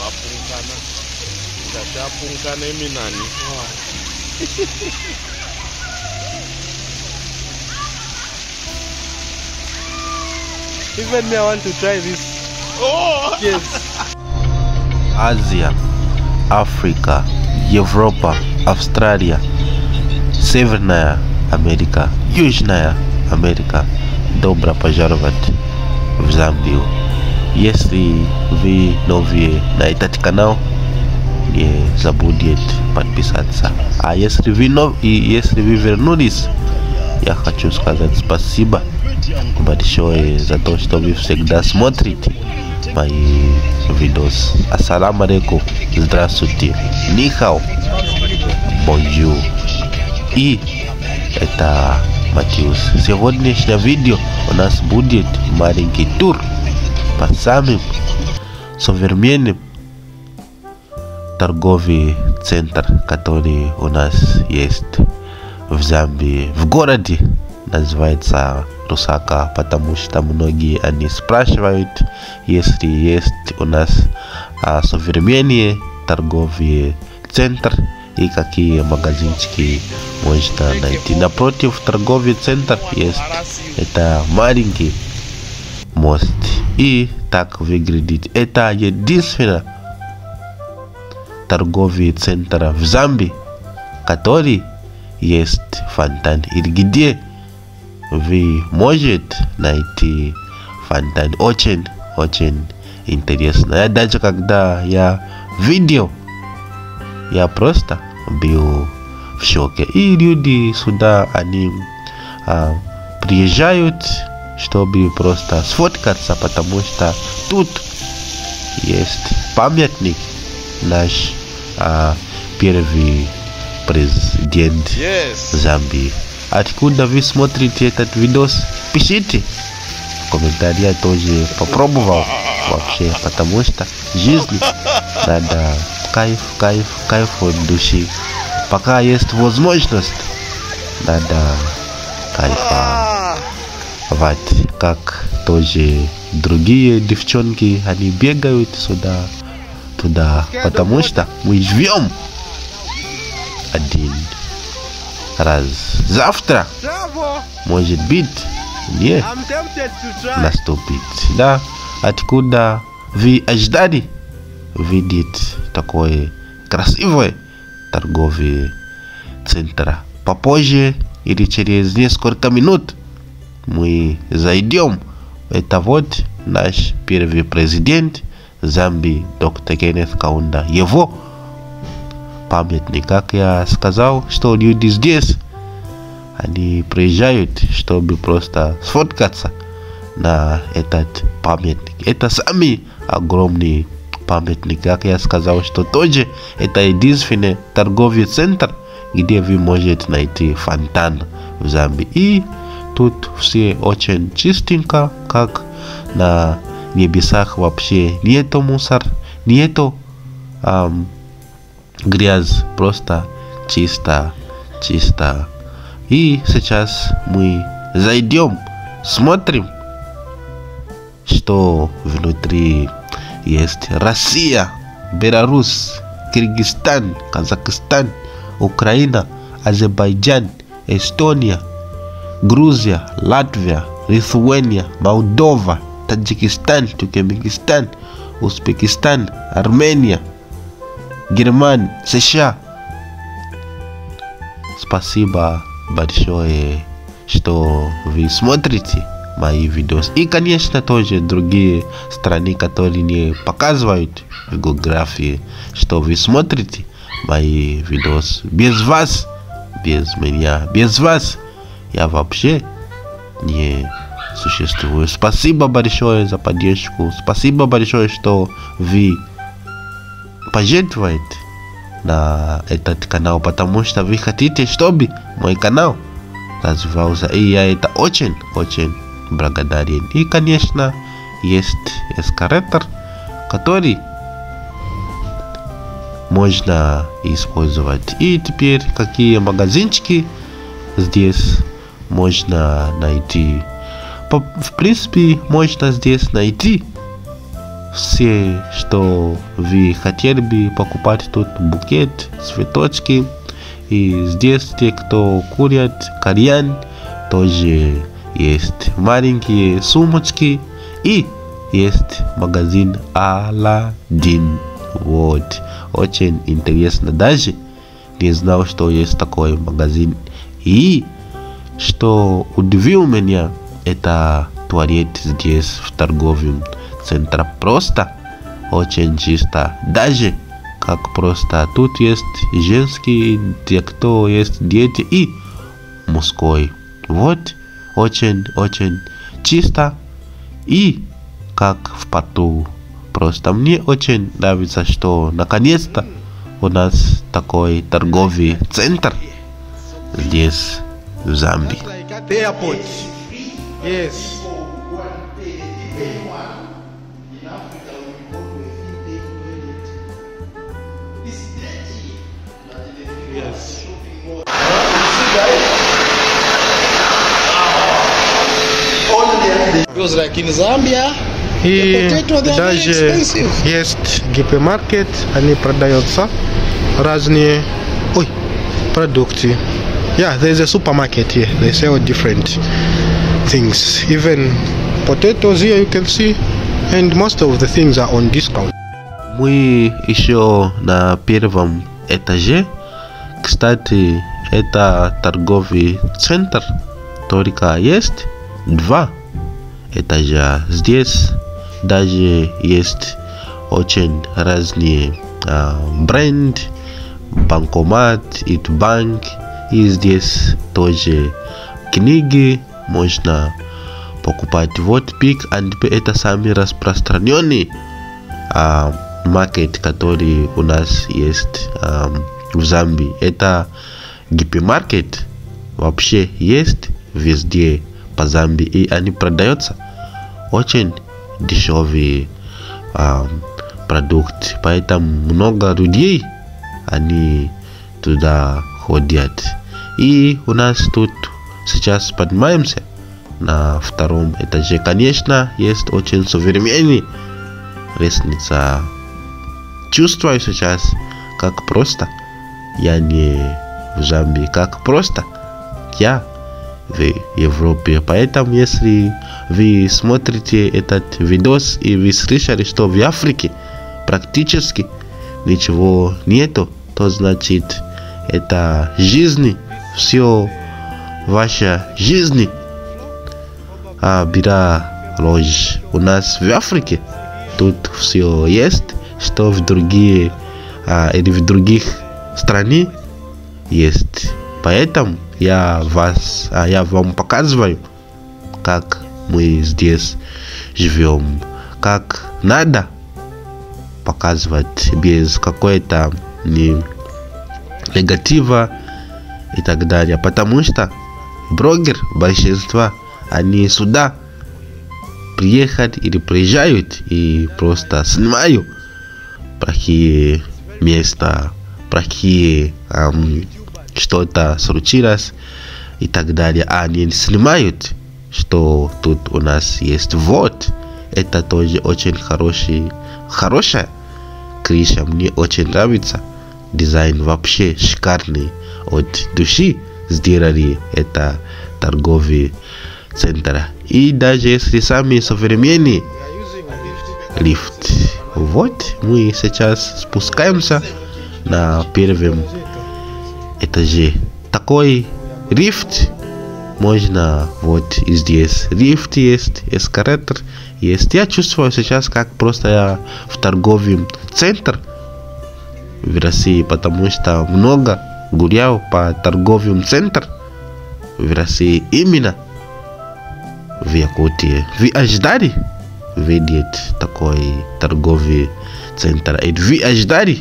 Vapunkana. Ndachapunkana eminani. Even me, I want to try this. Oh! Yes. Азия, Африка, Европа, Австралия, Северная Америка, Южная Америка. Добро пожаловать в Замбию. Если вы новые на этот канал, не забудьте подписаться. А если вы вернулись, я хочу сказать спасибо большое за то, что вы всегда смотрите мои видосы. Ассаламу алейкум, здравствуйте, нихао, бонжур. И это Матиус. Сегодняшнее видео у нас будет маленький тур по самым современным торговый центр, который у нас есть в Замбии, в городе. Называется Лусака, потому что многие они спрашивают, если есть у нас современные торговые центры и какие магазинчики можно найти. Напротив торговый центр есть это маленький мост, и так выглядит. Это единственный торговый центр в Замбии, который есть фонтан, и где вы можете найти фонтан. Очень интересно. Я даже когда я видел, я просто был в шоке. И люди сюда, они приезжают, чтобы просто сфоткаться, потому что тут есть памятник наш первый президент Замбии. Откуда вы смотрите этот видос, пишите в комментариях. Тоже попробовал вообще, потому что жизнь надо кайф от души. Пока есть возможность, надо кайфовать, как тоже другие девчонки, они бегают туда, потому что мы живем один раз. Завтра, может быть, не наступит. Да, откуда вы ожидали видеть такой красивый торговый центр? Попозже или через несколько минут мы зайдем. Это вот наш первый президент Замбии, доктор Кеннет Каунда. Его памятник. Как я сказал, что люди здесь, они приезжают, чтобы просто сфоткаться на этот памятник. Это самый огромный памятник. Как я сказал, что тоже это единственный торговый центр, где вы можете найти фонтан в Замбии. И тут все очень чистенько, как на небесах. Вообще нету мусор, нету грязь, просто чисто. И сейчас мы зайдем, смотрим, что внутри есть. Россия, Беларусь, Кыргызстан, Казахстан, Украина, Азербайджан, Эстония, Грузия, Латвия, Литвания, Молдова, Таджикистан, Туркменистан, Узбекистан, Армения, Германия, США. Спасибо большое, что вы смотрите мои видосы. И, конечно, тоже другие страны, которые не показывают в географии, что вы смотрите мои видосы. Без вас, без меня, без вас я вообще не существую. Спасибо большое за поддержку. Спасибо большое, что вы пожертвуете на этот канал, потому что вы хотите, чтобы мой канал развивался. И я это очень благодарен. И, конечно, есть эскалатор, который можно использовать. И теперь какие магазинчики здесь можно найти? В принципе, можно здесь найти все, что вы хотели бы покупать тут букет, цветочки. И здесь те, кто курят кальян, тоже есть маленькие сумочки. И есть магазин Аладдин. Вот. Очень интересно. Даже не знал, что есть такой магазин. И что удивил меня, это туалет здесь в торговом центре. Просто очень чисто. Даже как просто тут есть женские, те, кто есть дети, и мужской. Вот. Очень чисто. И как в порту. Просто мне очень нравится, что наконец-то у нас такой торговый центр здесь, в Замбии. Like at the airport. Yes. Yes. Feels like in Zambia, И potato, they are very даже expensive. есть гипермаркет, они продаются разные продукты. Yeah, there's a supermarket here. They sell different things. Even potatoes here you can see, and most of the things are on discount. Мы еще на первом этаже. Кстати, это торговый центр, только есть 2 этажа. Здесь даже есть очень разные бренды, банкомат, банк. И здесь тоже книги можно покупать. Вот Pick and Pay, это самый распространенный маркет, который у нас есть в Замбии. Это гипермаркет вообще есть везде по Замбии, и они продаются очень дешевые продукты, поэтому много людей они туда ходят. И у нас тут сейчас поднимаемся на 2 этаже. Конечно, есть очень современный лестница. Чувствую сейчас, как просто я не в Замбии, как просто я в Европе. Поэтому, если вы смотрите этот видос и вы слышали, что в Африке практически ничего нету, то значит это жизнь, все ваша жизнь бира ложь. У нас в Африке тут все есть, что в другие или в других странах есть. Поэтому я вам показываю, как мы здесь живем, как надо показывать без какой-то негатива и так далее, потому что блогеры большинства они сюда приехать или приезжают и просто снимают плохие места, плохие что-то случилось и так далее, а они снимают, что тут у нас есть. Вот это тоже очень хорошая крыша, мне очень нравится. Дизайн вообще шикарный, от души сделали это торговый центр. И даже если сами современные лифт. Вот мы сейчас спускаемся на 1 этаже. Такой лифт можно вот и здесь. Лифт есть, эскалатор есть. Я чувствую сейчас, как просто я в торговом центре в России, потому что много гулял по торговым центрам в России, именно в Якутии. Вы ожидали видеть такой торговый центр? И вы ожидали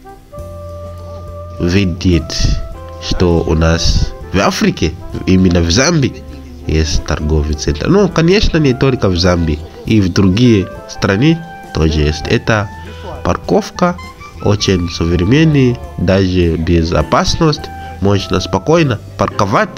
видеть, что у нас в Африке, именно в Замбии, есть торговый центр? Ну, конечно, не только в Замбии, и в другие страны тоже есть. Это парковка, очень современный, даже без опасности. Можно спокойно парковать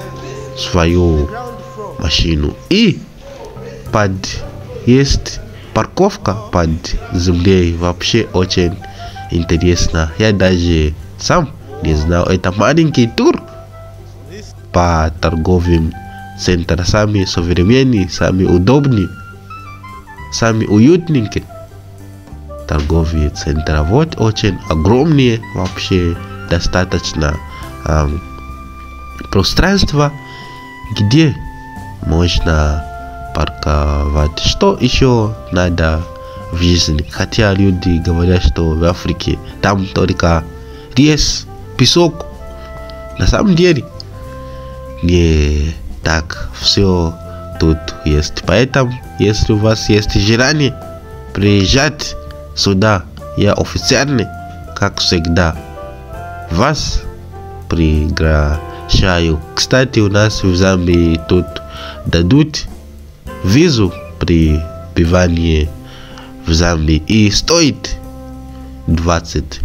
свою машину. И есть парковка под землей вообще очень интересно. Я даже сам не знал. Это маленький тур по торговым центрам. Самые современные, самые удобные, самые уютненькие торговые центры. Вот очень огромные, вообще достаточно пространства, где можно парковать. Что еще надо в жизни? Хотя люди говорят, что в Африке там только рис, песок. На самом деле не так все тут есть. Поэтому, если у вас есть желание приезжать сюда, я официально, как всегда, вас приглашаю. Кстати, у нас в Замбии тут дадут визу при пребывании в Замбии, и стоит $25,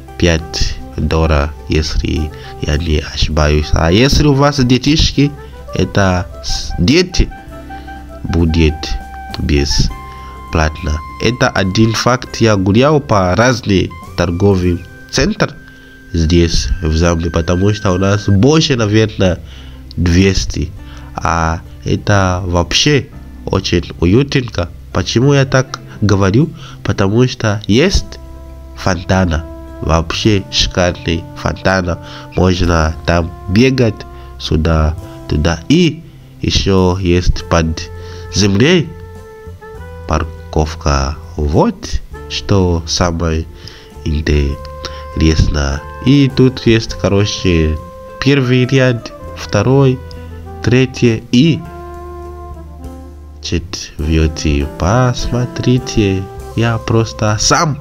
если я не ошибаюсь. А если у вас детишки, это дети будет бесплатно. Это один факт. Я гулял по разным торговым центрам здесь в Замбии, потому что у нас больше, наверное, 200. А это вообще очень уютненько. Почему я так говорю? Потому что есть фонтана. Вообще шикарный фонтана. Можно там бегать сюда, туда. И еще есть под землей парковка. Вот что самое интересное. И тут есть, короче, первый ряд, второй, третий и четвертый. Посмотрите, я просто сам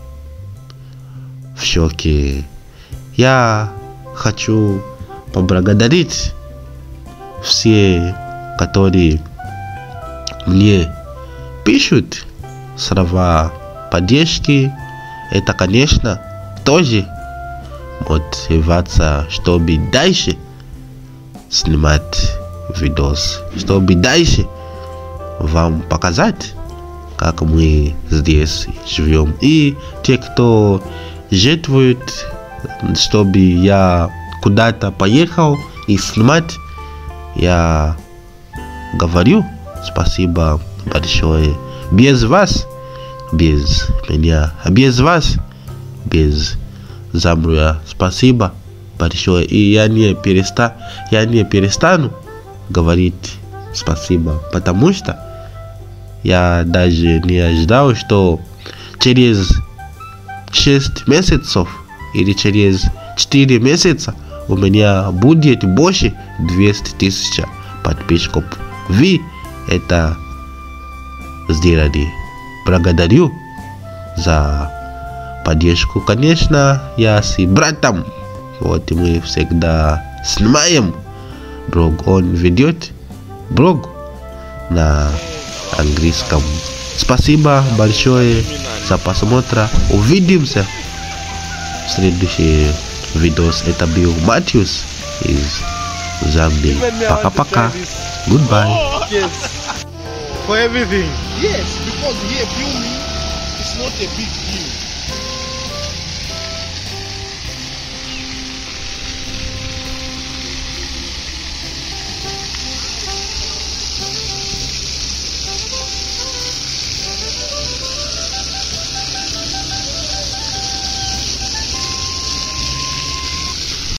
в шоке. Я хочу поблагодарить все, которые мне пишут слова поддержки. Это, конечно, тоже мотивация, чтобы дальше снимать видос, чтобы дальше вам показать, как мы здесь живем. И те, кто жертвует, чтобы я куда-то поехал и снимать, я говорю спасибо большое. Без вас, без меня, без вас, без Замбия, спасибо большое. И я не перестану говорить спасибо, потому что я даже не ожидал, что через 6 месяцев или через 4 месяца у меня будет больше 200 тысяч подписчиков. Вы это сделали. Благодарю за поддержку. Конечно, я с братом. Вот мы всегда снимаем блог. Он ведет блог на английском. Спасибо большое за просмотр. Увидимся в следующий видос. Это был Матthews из Замбии. Пока-пока. Goodbye. Yes. For everything. Yes, because here filming is not a big deal.